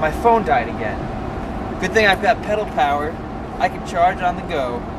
my phone died again. Good thing I've got pedal power. I can charge on the go.